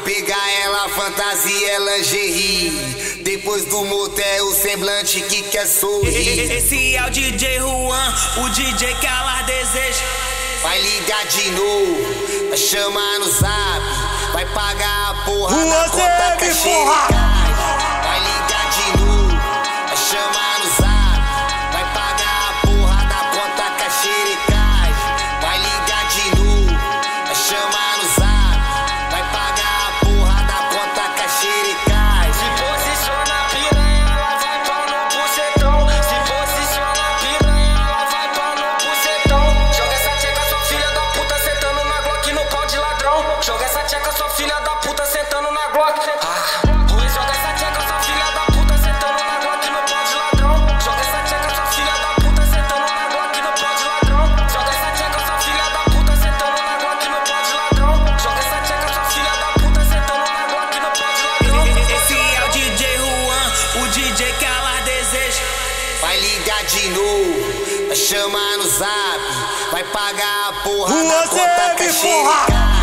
pegar ela, fantasia, lingerie. Depois do motel, o semblante que quer sorrir. Esse é o DJ Juan, o DJ que ela deseja. Vai ligar de novo, vai chamar no zap, vai pagar a porra da conta que vai ligar de novo, vai chamar no zap, vai pagar a porra da conta que vai ligar de novo, vai chamar no zap, vai pagar a porra da conta que Se posiciona piranha, ela vai pau no bucetão. Se posiciona piranha, ela vai pau no bucetão. Joga essa tcheca, sua filha da puta, sentando na Glock no pau de ladrão. Joga essa tcheca, sua filha da puta, sentando na Glock. Joga essa tcheca, sua filha da puta, sentando na Glock no pau de ladrão. Joga essa tcheca, sua filha da puta, sentando na Glock no pau de ladrão. Joga essa tcheca, sua filha da puta, sentando na Glock no pau de ladrão. Joga essa tcheca, sua filha da puta, sentando na Glock no pau de ladrão. Esse é o DJ Juan, o DJ que ela deseja. Vai ligar de novo, vai chamar no zap, vai pagar a porra da conta que